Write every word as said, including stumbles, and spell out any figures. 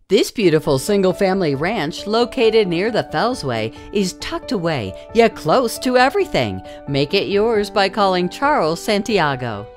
This beautiful single-family ranch located near the Fellsway is tucked away, yet close to everything. Make it yours by calling Charles Santiago.